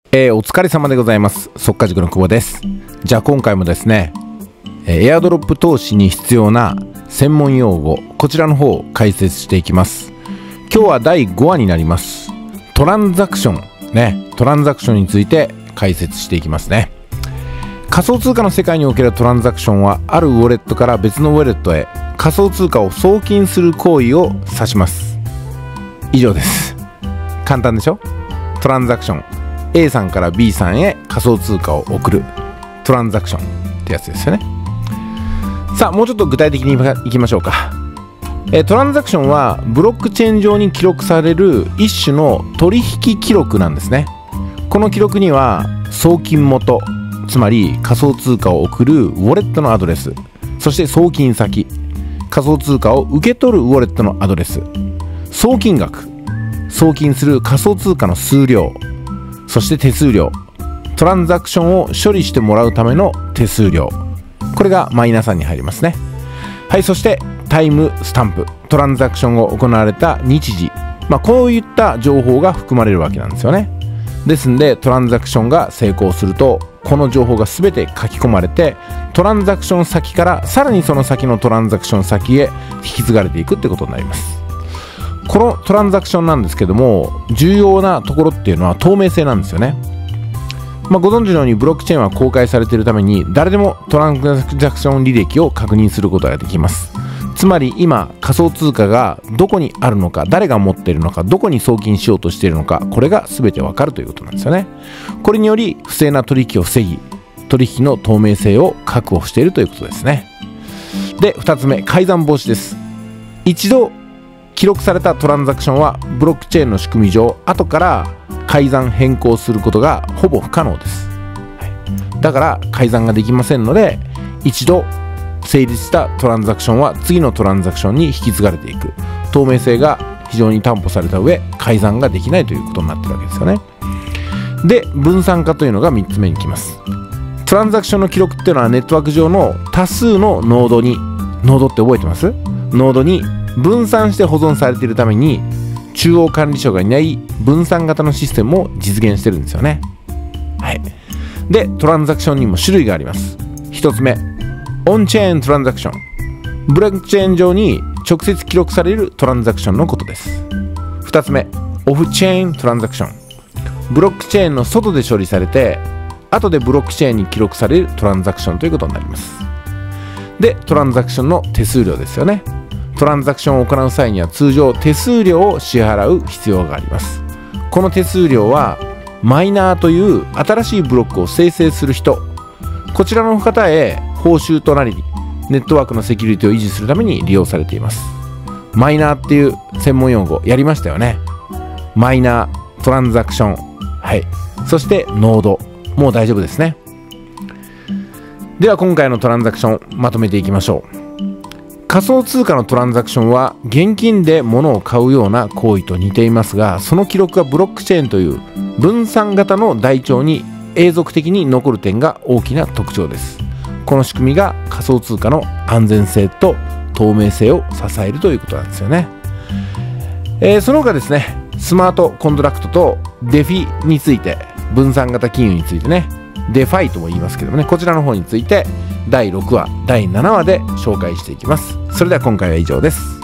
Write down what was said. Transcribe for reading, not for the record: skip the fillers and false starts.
お疲れ様でございます。速稼塾の久保です。じゃあ今回もですね、エアドロップ投資に必要な専門用語、こちらの方を解説していきます。今日は第5話になります。トランザクションね、トランザクションについて解説していきますね。仮想通貨の世界におけるトランザクションは、あるウォレットから別のウォレットへ仮想通貨を送金する行為を指します。以上です。簡単でしょ？トランザクション、A さんから B さんへ仮想通貨を送るトランザクションってやつですよね。さあ、もうちょっと具体的にいきましょうか。トランザクションはブロックチェーン上に記録される一種の取引記録なんですね。この記録には送金元、つまり仮想通貨を送るウォレットのアドレス、そして送金先、仮想通貨を受け取るウォレットのアドレス、送金額、送金する仮想通貨の数量、そして手数料、トランザクションを処理してもらうための手数料、これがマイナー3に入りますね。はい、そしてタイムスタンプ、トランザクションが行われた日時、こういった情報が含まれるわけなんですよね。ですんでトランザクションが成功すると、この情報が全て書き込まれて、トランザクション先からさらにその先のトランザクション先へ引き継がれていくってことになります。このトランザクションなんですけども、重要なところっていうのは透明性なんですよね。ご存知のようにブロックチェーンは公開されているために、誰でもトランザクション履歴を確認することができます。つまり今仮想通貨がどこにあるのか、誰が持っているのか、どこに送金しようとしているのか、これが全てわかるということなんですよね。これにより不正な取引を防ぎ、取引の透明性を確保しているということですね。で、2つ目、改ざん防止です。一度記録されたトランザクションはブロックチェーンの仕組み上、後から改ざん変更することがほぼ不可能です。だから改ざんができませんので、一度成立したトランザクションは次のトランザクションに引き継がれていく、透明性が非常に担保された上、改ざんができないということになっているわけですよね。で、分散化というのが3つ目にきます。トランザクションの記録っていうのはネットワーク上の多数のノードに、ノードって覚えてます？ノードに分散して保存されているために、中央管理所がいない分散型のシステムを実現してるんですよね。はい。で、トランザクションにも種類があります。1つ目、オンチェーントランザクション。ブロックチェーン上に直接記録されるトランザクションのことです。2つ目、オフチェーントランザクション。ブロックチェーンの外で処理されて、後でブロックチェーンに記録されるトランザクションということになります。で、トランザクションの手数料ですよね。トランザクションを行う際には通常手数料を支払う必要があります。この手数料はマイナーという新しいブロックを生成する人、こちらの方へ報酬となり、ネットワークのセキュリティを維持するために利用されています。マイナーっていう専門用語やりましたよね。マイナー、トランザクション、はい、そしてノード、もう大丈夫ですね。では今回のトランザクションまとめていきましょう。仮想通貨のトランザクションは現金で物を買うような行為と似ていますが、その記録がブロックチェーンという分散型の台帳に永続的に残る点が大きな特徴です。この仕組みが仮想通貨の安全性と透明性を支えるということなんですよね。その他ですね、スマートコントラクトとデフィについて、分散型金融についてね、デファイとも言いますけどもね、こちらの方について第6話、第7話で紹介していきます。それでは今回は以上です。